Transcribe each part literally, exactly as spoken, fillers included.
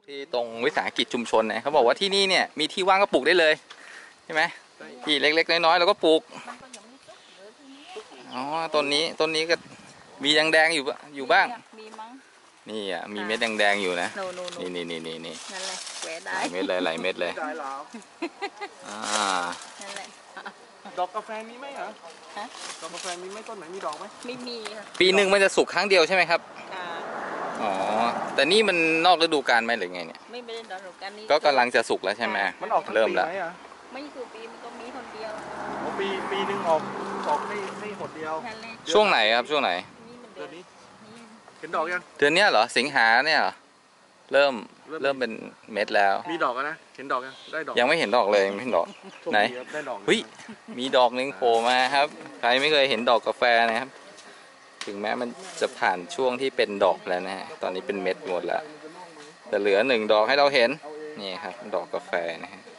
ที่ตรงวิสาหกิจชุมชนเนี่ยเขาบอกว่าที่นี่เนี่ยมีที่ว่างก็ปลูกได้เลยใช่ไหมที่เล็กๆน้อยๆเราก็ปลูกอ๋อต้นนี้ต้นนี้ก็มีแดงๆอยู่อยู่บ้างนี่อ่ะมีเม็ดแดงๆอยู่นะนี่นี่นี่นี่นี่นั่นแหละแหวได้เม็ดเลยหลายเม็ดเลยอ่าดอกกาแฟมีไหมเหรอดอกกาแฟมีไหมต้นไหนมีดอกไหมไม่มีค่ะปีหนึ่งมันจะสุกครั้งเดียวใช่ไหมครับอ๋อแต่นี่มันนอกฤดูกาลไหมหรือไงเนี่ยไม่ไม่ได้นอกฤดูกาลนี้ก็กำลังจะสุกแล้วใช่ไหมมันออกเริ่มแล้วไม่คือปีมันก็มีคนเดียวปีปีหนึ่งออกออกให้ให้หดเดียวช่วงไหนครับช่วงไหนเดือนนี้เห็นดอกยังเดือนนี้เหรอสิงหาเนี่ยเหรอเริ่มเริ่มเป็นเม็ดแล้วมีดอกนะเห็นดอกยังได้ดอกยังไม่เห็นดอกเลยไม่เห็นดอกไหนเฮ้ยมีดอกหนึ่งโผล่มาครับใครไม่เคยเห็นดอกกาแฟนะครับถึงแม้มันจะผ่านช่วงที่เป็นดอกแล้วนะฮะตอนนี้เป็นเม็ดหมดแล้วแต่เหลือหนึ่งดอกให้เราเห็นนี่ครับดอกกาแฟนะฮะ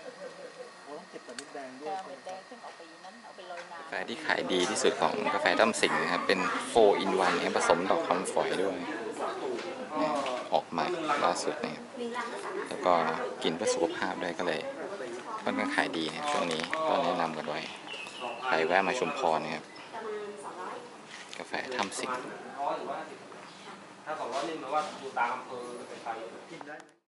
กาแฟที่ขายดีที่สุดของกาแฟด้อมสิงห์นะครับเป็นโฟร์อินวันผสมดอกคำฝอยด้วยออกใหม่ล่าสุดนะครับแล้วก็กินเพื่อสุขภาพด้วยก็เลยค่อนข้างขายดีนะช่วงนี้ก็แนะนำกันไว้ใครแวะมาชุมพรนะครับกาแฟถ้ำสิงห์ถ้าสองร้อยนี่หมายว่าอยู่ตามอำเภอไป